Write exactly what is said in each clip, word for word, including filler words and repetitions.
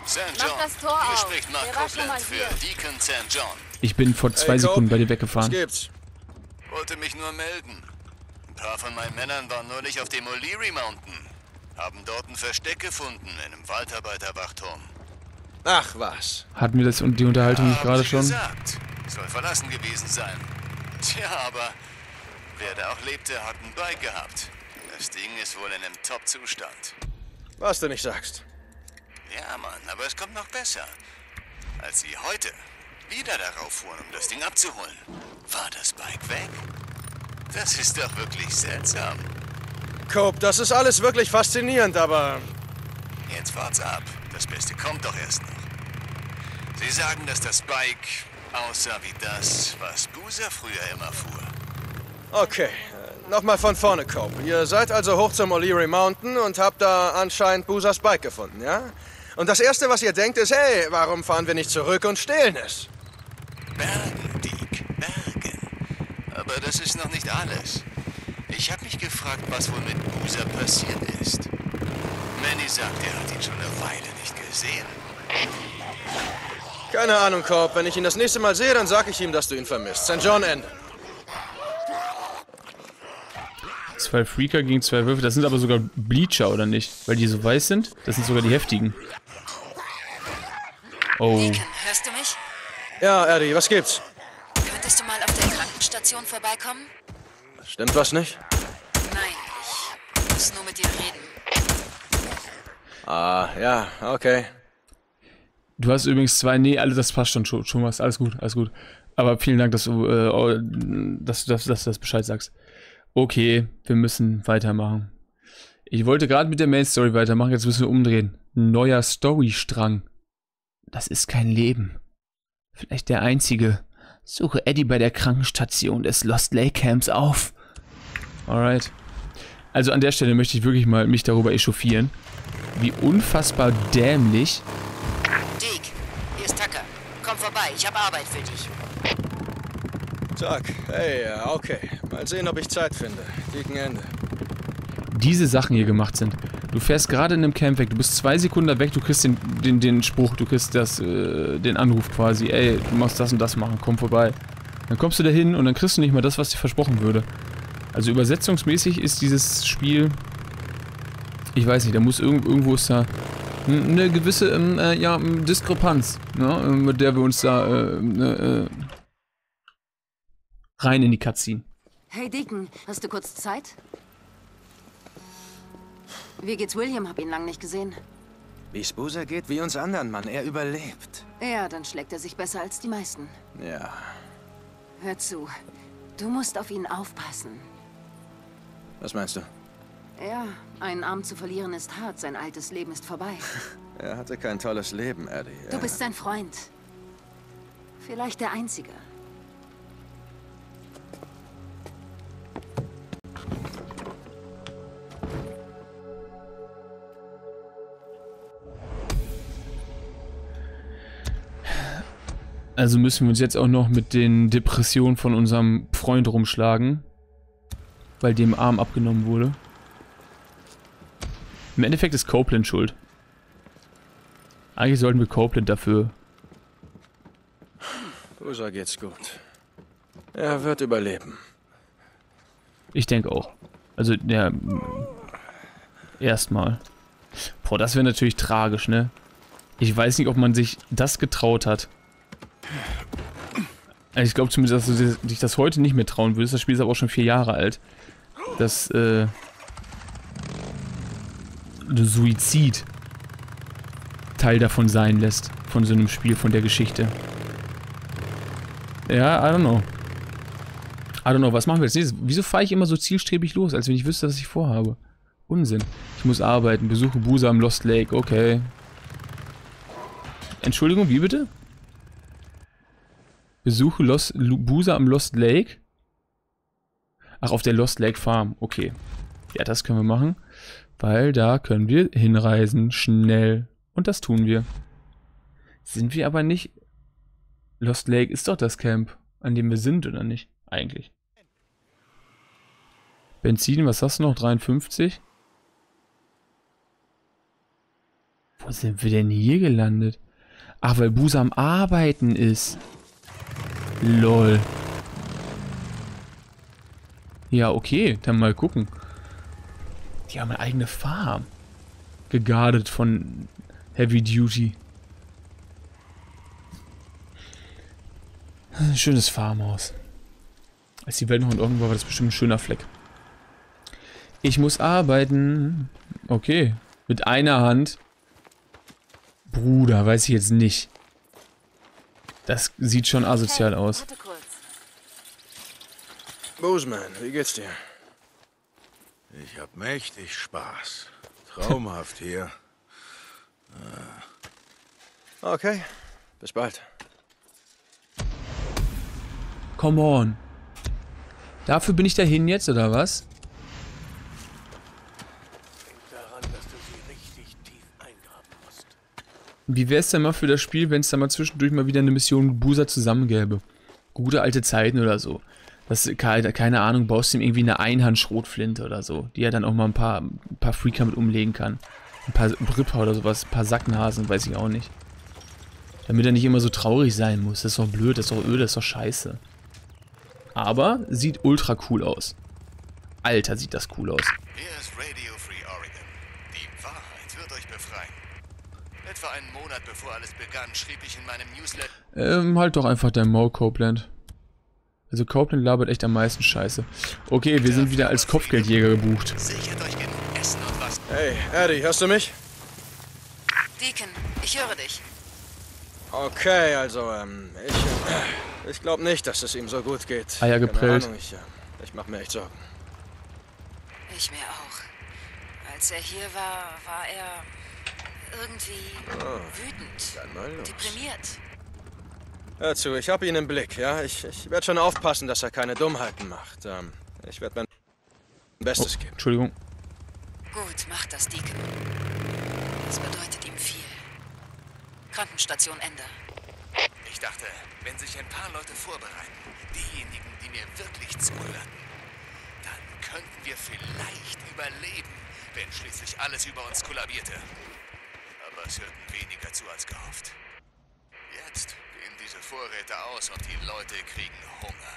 Sankt Mach John. das Tor Hier auf. spricht Mark Wer war schon mal Copeland hier? für Deacon Sankt John. Ich bin vor zwei Hey, Sekunden Cope. bei dir Was weggefahren. gibt's? Wollte mich nur melden. Ein paar von meinen Männern waren neulich auf dem O'Leary Mountain. Haben dort ein Versteck gefunden in einem Waldarbeiterwachturm. Ach was. Hatten wir das und die Unterhaltung nicht Haben gerade sie schon? gesagt. Soll verlassen gewesen sein. Tja, aber wer da auch lebte, hat ein Bike gehabt. Das Ding ist wohl in einem Top-Zustand. Was du nicht sagst. Ja, Mann, aber es kommt noch besser. Als sie heute wieder darauf fuhren, um das Ding abzuholen, war das Bike weg. Das ist doch wirklich seltsam. Cope, das ist alles wirklich faszinierend, aber... Jetzt wart's ab. Das Beste kommt doch erst noch. Sie sagen, dass das Bike aussah wie das, was Boozer früher immer fuhr. Okay, äh, nochmal von vorne, Cope. Ihr seid also hoch zum O'Leary Mountain und habt da anscheinend Boozers Bike gefunden, ja? Und das Erste, was ihr denkt, ist, hey, warum fahren wir nicht zurück und stehlen es? Bergen, Dick, Bergen. Aber das ist noch nicht alles. Ich habe mich gefragt, was wohl mit Boozer passiert ist. Manny sagt, er hat ihn schon eine Weile nicht gesehen. Keine Ahnung, Cope. Wenn ich ihn das nächste Mal sehe, dann sag ich ihm, dass du ihn vermisst. Sankt John, Ende. Zwei Freaker gegen zwei Würfel. Das sind aber sogar Bleacher, oder nicht? Weil die so weiß sind. Das sind sogar die heftigen. Oh. Deacon, hörst du mich? Ja, Eddie, was gibt's? Könntest du mal auf der Krankenstation vorbeikommen? Stimmt was nicht? Nein, ich muss nur mit dir reden. Ah, ja, okay. Du hast übrigens zwei... Nee, alles, das passt schon, schon, schon was. Alles gut, alles gut. Aber vielen Dank, dass du, äh, dass, dass, dass du das Bescheid sagst. Okay, wir müssen weitermachen. Ich wollte gerade mit der Main Story weitermachen, jetzt müssen wir umdrehen. Neuer Storystrang. Das ist kein Leben. Vielleicht der einzige. Suche Eddie bei der Krankenstation des Lost Lake Camps auf. Alright. Also an der Stelle möchte ich wirklich mal mich darüber echauffieren, wie unfassbar dämlich... Dick, hier ist Tucker. Komm vorbei, ich habe Arbeit für dich. Tag. Hey, ja, okay. Mal sehen, ob ich Zeit finde. Gegen Ende. diese Sachen hier gemacht sind. Du fährst gerade in einem Camp weg, du bist zwei Sekunden weg, du kriegst den, den, den Spruch, du kriegst das, äh, den Anruf quasi, ey, du musst das und das machen, komm vorbei. Dann kommst du da hin und dann kriegst du nicht mal das, was dir versprochen würde. Also übersetzungsmäßig ist dieses Spiel, ich weiß nicht, da muss irgend, irgendwo ist da eine gewisse ähm, äh, ja, Diskrepanz, ne, mit der wir uns da äh, äh, rein in die Cutscene. Hey Deacon, hast du kurz Zeit? Wie geht's William? Hab ihn lang nicht gesehen. Wie's Boozer geht, wie uns anderen, Mann. Er überlebt. Ja, dann schlägt er sich besser als die meisten. Ja. Hör zu, du musst auf ihn aufpassen. Was meinst du? Ja, einen Arm zu verlieren ist hart, sein altes Leben ist vorbei. Er hatte kein tolles Leben, Eddie. Du Er- bist sein Freund. Vielleicht der Einzige. Also müssen wir uns jetzt auch noch mit den Depressionen von unserem Freund rumschlagen, weil dem Arm abgenommen wurde. Im Endeffekt ist Copeland schuld. Eigentlich sollten wir Copeland dafür... Boozer geht's gut. Er wird überleben. Ich denke auch. Also, ja... Erstmal. Boah, das wäre natürlich tragisch, ne? Ich weiß nicht, ob man sich das getraut hat. Also ich glaube zumindest, dass du dich das heute nicht mehr trauen würdest. Das Spiel ist aber auch schon vier Jahre alt. Dass, äh... Suizid Teil davon sein lässt. Von so einem Spiel, von der Geschichte. Ja, I don't know. I don't know, was machen wir jetzt nächstes? Wieso fahre ich immer so zielstrebig los, als wenn ich wüsste, was ich vorhabe? Unsinn. Ich muss arbeiten, besuche Boozer am Lost Lake, okay. Entschuldigung, wie bitte? Besuche Lost, Boozer am Lost Lake? Ach, auf der Lost Lake Farm, okay. Ja, das können wir machen, weil da können wir hinreisen, schnell. Und das tun wir. Sind wir aber nicht... Lost Lake ist doch das Camp, an dem wir sind, oder nicht? Eigentlich. Benzin, was hast du noch? dreiundfünfzig? Wo sind wir denn hier gelandet? Ach, weil Boozer am Arbeiten ist. Lol. Ja, okay, dann mal gucken. Die haben eine eigene Farm. Geguardet von Heavy Duty. Schönes Farmhaus. Als die Welt noch in Ordnung war, war das bestimmt ein schöner Fleck. Ich muss arbeiten. Okay. Mit einer Hand. Bruder, weiß ich jetzt nicht. Das sieht schon asozial aus. Warte kurz. Boozman, wie geht's dir? Ich hab mächtig Spaß. Traumhaft hier. Okay, bis bald. Come on. Dafür bin ich dahin jetzt, oder was? Daran, dass du sie richtig tief eingraben musst. Wie wäre es denn mal für das Spiel, wenn es da mal zwischendurch mal wieder eine Mission mit Boozer zusammen gäbe? Gute alte Zeiten oder so. Das, keine Ahnung, baust du ihm irgendwie eine Einhand-Schrotflinte oder so, die er dann auch mal ein paar, ein paar Freaker mit umlegen kann. Ein paar Ripper oder sowas, ein paar Sacknasen, weiß ich auch nicht. Damit er nicht immer so traurig sein muss. Das ist doch blöd, das ist doch öde, das ist doch scheiße. Aber sieht ultra cool aus. Alter, sieht das cool aus. Hier ist Radio Free Oregon. Die Wahrheit wird euch befreien. Etwa einen Monat bevor alles begann, schrieb ich in meinem Newsletter... Ähm, halt doch einfach dein Maul, Copeland. Also Copeland labert echt am meisten Scheiße. Okay, wir sind wieder als Kopfgeldjäger gebucht. Sichert euch genug Essen und was... Hey, Eddie, hörst du mich? Deacon, ich höre dich. Okay, also, ähm, ich, äh, ich glaube nicht, dass es ihm so gut geht. Eier Keine geprellt. Ahnung, ich, äh, ich mache mir echt Sorgen. Ich mir auch. Als er hier war, war er irgendwie wütend, Dann mal los. deprimiert. Hör zu, ich habe ihn im Blick, ja? Ich, ich werde schon aufpassen, dass er keine Dummheiten macht. Ähm, ich werde mein Bestes geben. Entschuldigung. Gut, mach das, Deacon. Das bedeutet ihm viel. Krankenstation Ende. Ich dachte, wenn sich ein paar Leute vorbereiten, diejenigen, die mir wirklich zuhörten, dann könnten wir vielleicht überleben, wenn schließlich alles über uns kollabierte. Aber es hörten weniger zu als gehofft. Jetzt gehen diese Vorräte aus und die Leute kriegen Hunger.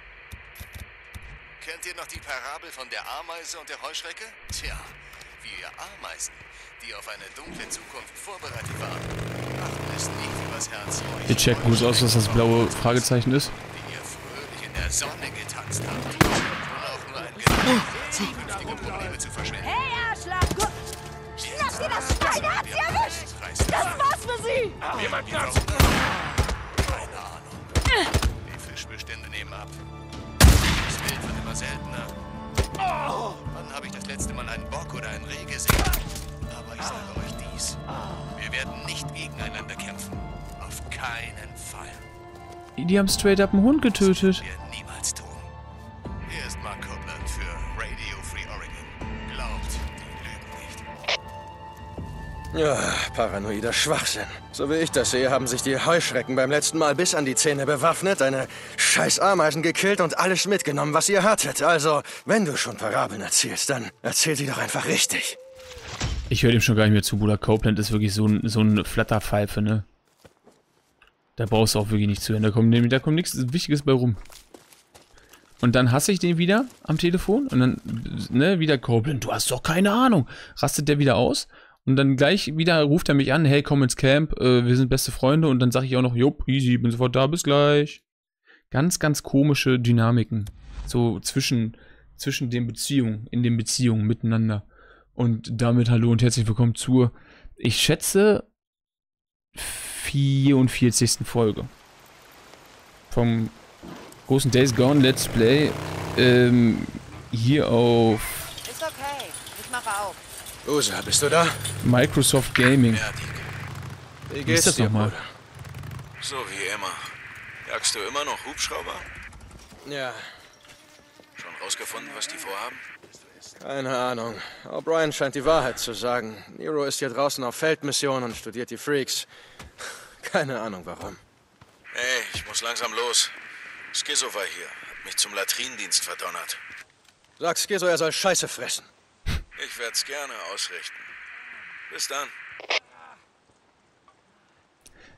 Kennt ihr noch die Parabel von der Ameise und der Heuschrecke? Tja, wir Ameisen, die auf eine dunkle Zukunft vorbereitet waren, machten es nicht übers Herz, euch Ihr checkt gut aus, was das blaue Fragezeichen ist. die ihr fröhlich in der Sonne getanzt habt. Und auch nur ein Gedanke, zukünftige Probleme zu verschwenden. Hey, Arschloch! Guck! Schnapp dir das Schwein! Er hat sie erwischt! Das war's für sie! Jemand ganz... Keine Ahnung. Die Fischbestände nehmen ab. Das Wild wird immer seltener. Wann habe ich das letzte Mal einen Bock oder ein Reh gesehen? Aber ich sage euch dies. Wir werden nicht gegeneinander kämpfen. Auf keinen Fall. Die haben straight up einen Hund getötet. Wir niemals tun. Hier ist Mark Copeland für Radio Free Oregon. Glaubt, die lügen nicht. Ja, paranoider Schwachsinn. So wie ich das sehe, haben sich die Heuschrecken beim letzten Mal bis an die Zähne bewaffnet, eine scheiß Ameisen gekillt und alles mitgenommen, was ihr hattet. Also, wenn du schon Parabeln erzählst, dann erzähl sie doch einfach richtig. Ich höre dem schon gar nicht mehr zu, Bruder. Copeland ist wirklich so, ein, so eine Flatterpfeife, ne? Da brauchst du auch wirklich nicht zu hören. Da kommt, da kommt nichts Wichtiges bei rum. Und dann hasse ich den wieder am Telefon und dann, ne, wieder Copeland, du hast doch keine Ahnung. Rastet der wieder aus und dann gleich wieder ruft er mich an, hey, komm ins Camp, äh, wir sind beste Freunde und dann sage ich auch noch, jupp, easy, bin sofort da, bis gleich. Ganz, ganz komische Dynamiken. So zwischen, zwischen den Beziehungen, in den Beziehungen miteinander. Und damit hallo und herzlich willkommen zur, ich schätze, vierundvierzigsten Folge vom großen Days Gone Let's Play ähm, hier auf Ist okay. Ich mache auch. Usa, bist du da? Microsoft Gaming. Ja, die... Wie Wie geht's ist das dir, nochmal? Bruder? So wie immer. Jagst du immer noch Hubschrauber? Ja, Schon rausgefunden, was die vorhaben? keine Ahnung. O'Brien scheint die Wahrheit zu sagen. Nero ist hier draußen auf Feldmission und studiert die Freaks. Keine Ahnung warum. Hey, ich muss langsam los. Schizo war hier, hat mich zum Latrinendienst verdonnert. Sag Schizo, er soll Scheiße fressen. Ich werd's gerne ausrichten. Bis dann.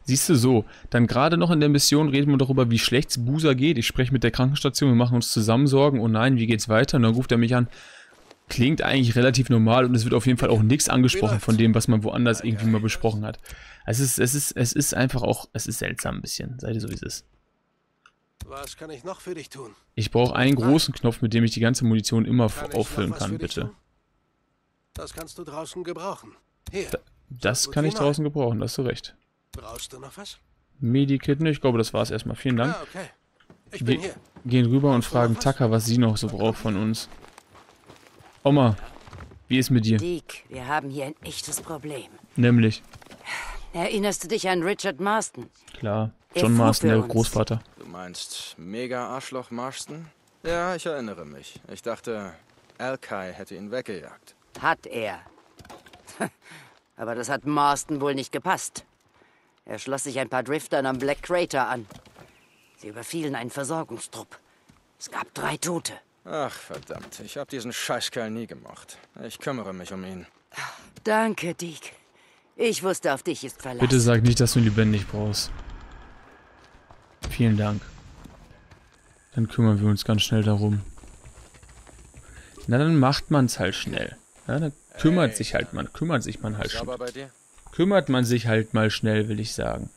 Siehst du so, dann gerade noch in der Mission reden wir darüber, wie schlecht es Boozer geht. Ich spreche mit der Krankenstation, wir machen uns zusammen Sorgen. Oh nein, wie geht's weiter? Und dann ruft er mich an. Klingt eigentlich relativ normal und es wird auf jeden Fall auch nichts angesprochen von dem, was man woanders irgendwie mal besprochen hat. Es ist, es ist, es ist einfach auch, es ist seltsam ein bisschen. Seid ihr so, wie es ist. Was kann ich noch für dich tun? Ich brauche einen großen Knopf, mit dem ich die ganze Munition immer auffüllen kann, bitte. Das kannst du draußen gebrauchen. Hier. Da, das kann ich draußen gebrauchen, da hast du recht. Brauchst du noch was? Medikit, ne? Ich glaube, das war's erstmal. Vielen Dank. Ah, okay. Ich bin Wir hier. gehen rüber und fragen Tucker, was sie noch so braucht von uns. Oma, wie ist mit dir? Deke, wir haben hier ein echtes Problem. Nämlich? Erinnerst du dich an Richard Marston? Klar, Er John fuhr Marston, für der uns. Großvater. Du meinst Mega-Arschloch Marston? Ja, ich erinnere mich. Ich dachte, Alkai hätte ihn weggejagt. Hat er. Aber das hat Marston wohl nicht gepasst. Er schloss sich ein paar Driftern am Black Crater an. Sie überfielen einen Versorgungstrupp. Es gab drei Tote. Ach, verdammt. Ich habe diesen Scheißkerl nie gemocht. Ich kümmere mich um ihn. Danke, Deke. Ich wusste, auf dich ist Verlass. Bitte sag nicht, dass du ihn lebendig brauchst. Vielen Dank. Dann kümmern wir uns ganz schnell darum. Na, dann macht man's halt schnell. Ja, dann kümmert Hey, sich halt man, kümmert sich man halt schnell. Sauber bei dir? Kümmert man sich halt mal schnell, will ich sagen.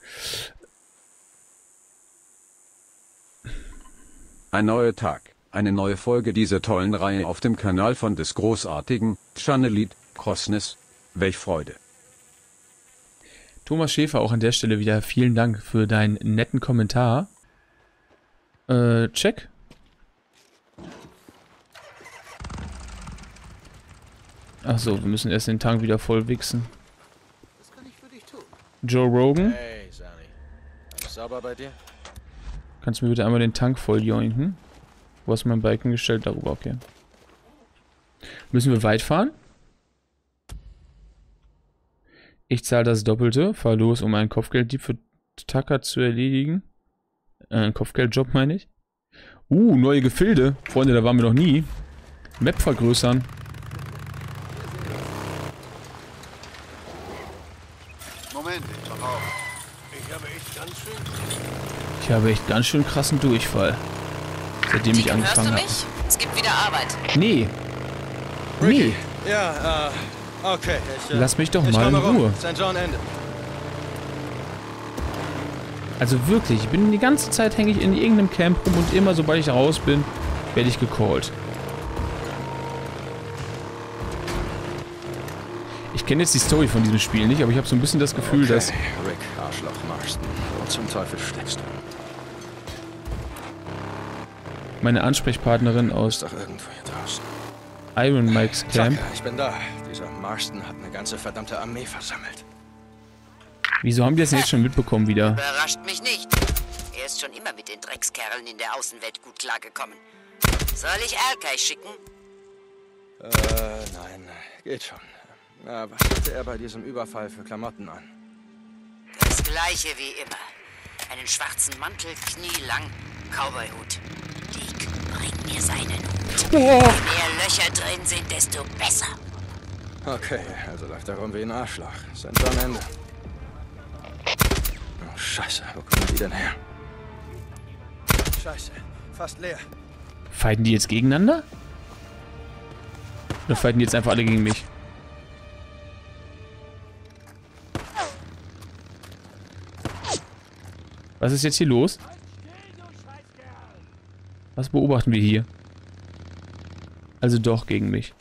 Ein neuer Tag, eine neue Folge dieser tollen Reihe auf dem Kanal von des großartigen Channelit Crossness. Welch Freude. Thomas Schäfer, auch an der Stelle wieder vielen Dank für deinen netten Kommentar. Äh, check. Achso, wir müssen erst den Tank wieder voll wichsen. Was kann ich für dich tun? Joe Rogan, Hey, Sally. Alles sauber bei dir? kannst du mir bitte einmal den Tank voll jointen? Wo hast du mein Bike gestellt? Darüber, okay. Müssen wir weit fahren? Ich zahle das Doppelte, fahr los, um einen Kopfgelddieb für Tucker zu erledigen. Äh, einen Kopfgeldjob, meine ich. Uh, neue Gefilde. Freunde, da waren wir noch nie. Map vergrößern. Moment, ich mach auf. Ich habe echt ganz schön... Ich habe echt ganz schön krassen Durchfall. Seitdem ich Deke, hörst du angefangen habe. mich? Es gibt wieder Arbeit. Nee. Nee. Ja, äh, okay. Ich, äh, Lass mich doch ich mal in komme rum. Ruhe. Sankt John endet. Also wirklich, ich bin die ganze Zeit hänge ich in irgendeinem Camp rum und immer sobald ich raus bin, werde ich gecallt. Ich kenne jetzt die Story von diesem Spiel nicht, aber ich habe so ein bisschen das Gefühl, Okay, dass... Rick, Arschloch Marston. Wo zum Teufel steckst du? meine Ansprechpartnerin Ist aus doch irgendwo hier draußen. Iron Mike's Camp... Tucker, ich bin da. Dieser Marston hat eine ganze verdammte Armee versammelt. Wieso haben die das denn jetzt schon mitbekommen wieder? Überrascht mich nicht. Er ist schon immer mit den Dreckskerlen in der Außenwelt gut klargekommen. Soll ich Alkai schicken? Äh, nein, geht schon. Ja, was hatte er bei diesem Überfall für Klamotten an? Das gleiche wie immer. Einen schwarzen Mantel, knielang, Cowboyhut. Deke, bring mir seinen Hut. Je mehr Löcher drin sind, desto besser. Okay, also läuft er rum wie ein Arschloch. Sind wir am Ende. Oh, Scheiße, wo kommen die denn her? Scheiße, fast leer. Fighten die jetzt gegeneinander? Oder fighten die jetzt einfach alle gegen mich? Was ist jetzt hier los? Was beobachten wir hier? Also doch gegen mich.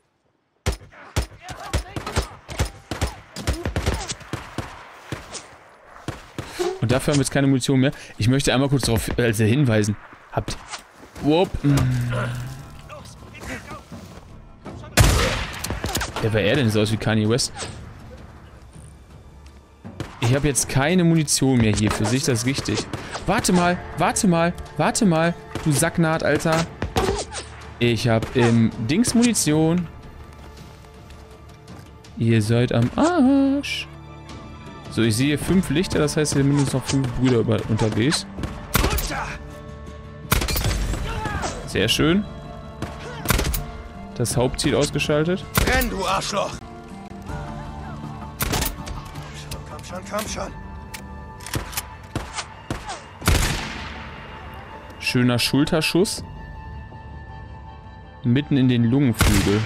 Und dafür haben wir jetzt keine Munition mehr. Ich möchte einmal kurz darauf also hinweisen. Habt... Whoop. Wer war er denn? So aus wie Kanye West. Ich habe jetzt keine Munition mehr hier. Für sich das ist richtig. Warte mal, warte mal, warte mal. Du Sacknaht, Alter. Ich habe im Dings Munition. Ihr seid am Arsch. So, ich sehe fünf Lichter. Das heißt, hier sind mindestens noch fünf Brüder über unterwegs. Sehr schön. Das Hauptziel ausgeschaltet. Renn, du Arschloch! Komm schon, komm schon. Schöner Schulterschuss. Mitten in den Lungenflügel.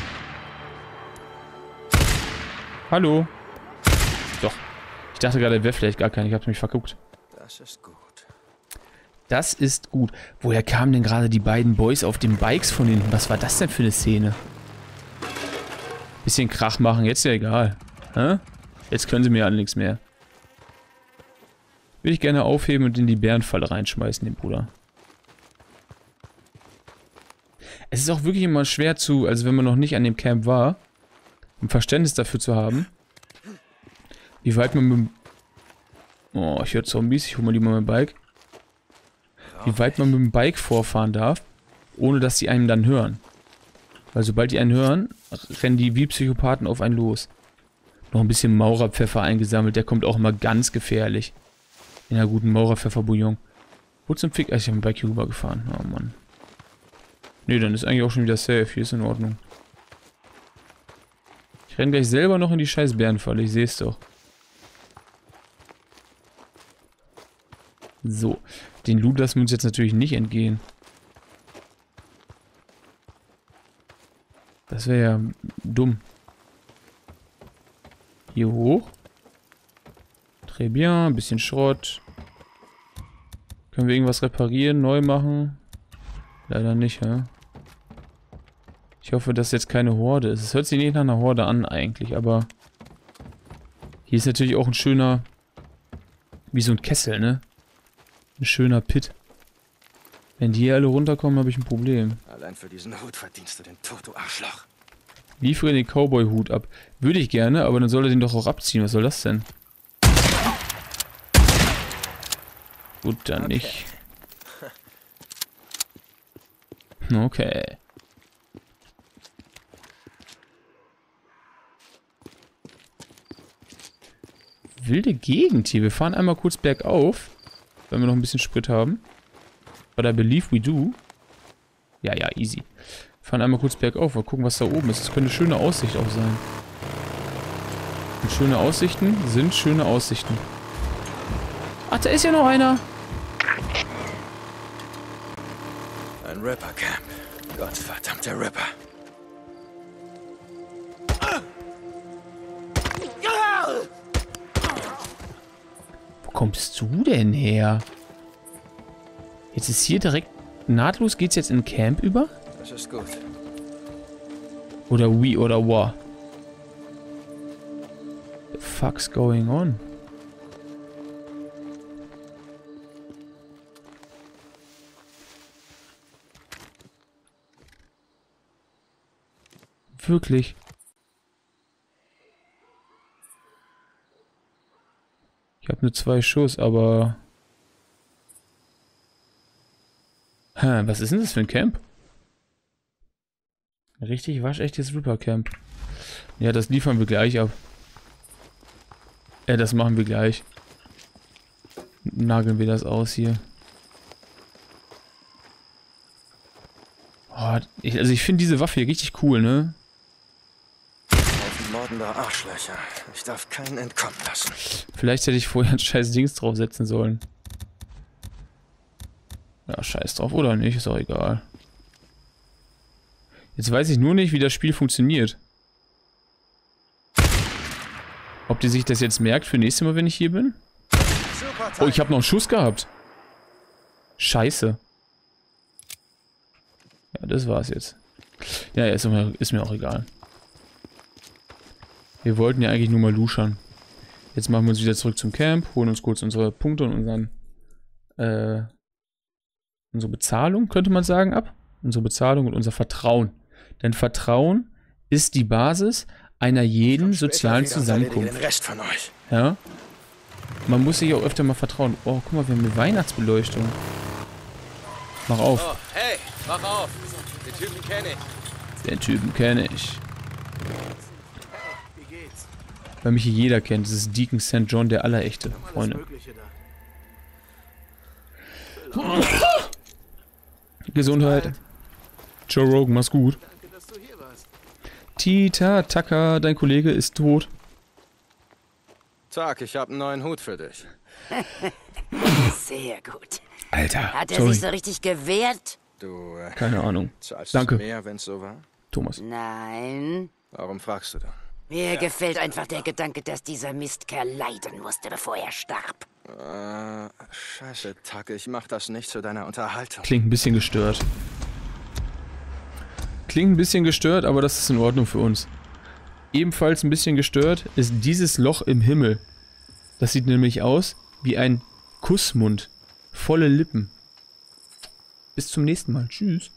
Hallo. Doch. Ich dachte gerade, er wäre vielleicht gar kein. Ich habe mich verguckt. Das ist gut. Das ist gut. Woher kamen denn gerade die beiden Boys auf den Bikes von hinten? Was war das denn für eine Szene? Bisschen Krach machen, jetzt ja egal. Hä? Jetzt können sie mir ja nichts mehr. Würde ich gerne aufheben und in die Bärenfalle reinschmeißen, den Bruder. Es ist auch wirklich immer schwer zu, also wenn man noch nicht an dem Camp war, ein Verständnis dafür zu haben, wie weit man mit dem... Oh, ich höre Zombies, ich hole mal lieber mein Bike. Wie weit man mit dem Bike vorfahren darf, ohne dass sie einen dann hören. Weil sobald die einen hören, rennen die wie Psychopathen auf einen los. Noch ein bisschen Maurerpfeffer eingesammelt, der kommt auch immer ganz gefährlich. In einer guten Maurerpfeffer-Bouillon. Wo zum Fick? Ich habe mit dem Bike hier rübergefahren. Oh Mann. Ne, dann ist eigentlich auch schon wieder safe. Hier ist in Ordnung. Ich renne gleich selber noch in die scheiß Bärenfalle. Ich sehe es doch. So. Den Loot lassen wir uns jetzt natürlich nicht entgehen. Das wäre ja dumm. Hier hoch. Très bien. Ein bisschen Schrott. Können wir irgendwas reparieren, neu machen? Leider nicht, ja. Ich hoffe, dass jetzt keine Horde ist. Es hört sich nicht nach einer Horde an eigentlich, aber... Hier ist natürlich auch ein schöner... Wie so ein Kessel, ne? Ein schöner Pit. Wenn die hier alle runterkommen, habe ich ein Problem. Allein für diesen Hut verdienst du den Tod, du Arschloch. Liefere den Cowboy-Hut ab. Würde ich gerne, aber dann soll er den doch auch abziehen. Was soll das denn? Gut, dann okay. Nicht. Okay. Wilde Gegend hier. Wir fahren einmal kurz bergauf, wenn wir noch ein bisschen Sprit haben. But I believe we do. Ja, ja, easy. Wir fahren einmal kurz bergauf. Mal gucken, was da oben ist. Das könnte eine schöne Aussicht auch sein. Und schöne Aussichten sind schöne Aussichten. Ach, da ist ja noch einer. Ein Ripper-Camp. Gottverdammter Ripper. Wo kommst du denn her? Jetzt ist hier direkt... Nahtlos geht's jetzt in Camp über? Das ist gut. Oder we oder what? The fuck's going on? Wirklich. Ich habe nur zwei Schuss, aber... Hä, was ist denn das für ein Camp? Richtig waschechtes Ripper Camp. Ja, das liefern wir gleich ab. Ja, das machen wir gleich. Nageln wir das aus hier. Oh, ich, also ich finde diese Waffe hier richtig cool, ne? Mordender Arschlöcher. Ich darf keinen entkommen lassen. Vielleicht hätte ich vorher ein scheiß Dings draufsetzen sollen. Ja, scheiß drauf, oder nicht? Ist auch egal. Jetzt weiß ich nur nicht, wie das Spiel funktioniert. Ob die sich das jetzt merkt für nächstes Mal, wenn ich hier bin? Oh, ich habe noch einen Schuss gehabt. Scheiße. Ja, das war's jetzt. Ja, ist, ist mir auch egal. Wir wollten ja eigentlich nur mal luschern. Jetzt machen wir uns wieder zurück zum Camp, holen uns kurz unsere Punkte und unseren, äh, unsere Bezahlung, könnte man sagen, ab. Unsere Bezahlung und unser Vertrauen. Denn Vertrauen ist die Basis einer jeden sozialen Zusammenkunft. Den Rest von euch. Ja. Man muss sich auch öfter mal vertrauen. Oh, guck mal, wir haben eine Weihnachtsbeleuchtung. Mach auf. Oh, hey, mach auf. Den Typen kenne ich. Den Typen kenne ich. Weil mich hier jeder kennt. Das ist Deacon Sankt John, der Allerechte, Freunde. Gesundheit. Joe Rogan, mach's gut. Tita Tucker, dein Kollege ist tot. Tag, ich habe einen neuen Hut für dich. Sehr gut. Alter, Hat er sorry. sich so richtig gewehrt? Du, äh, Keine Ahnung. zahlst Danke. mehr, wenn's so war? Thomas. Nein. Warum fragst du dann? Mir gefällt einfach der Gedanke, dass dieser Mistkerl leiden musste, bevor er starb. Äh, scheiße, Tuck, ich mach das nicht zu deiner Unterhaltung. Klingt ein bisschen gestört. Klingt ein bisschen gestört, aber das ist in Ordnung für uns. Ebenfalls ein bisschen gestört ist dieses Loch im Himmel. Das sieht nämlich aus wie ein Kussmund. Volle Lippen. Bis zum nächsten Mal. Tschüss.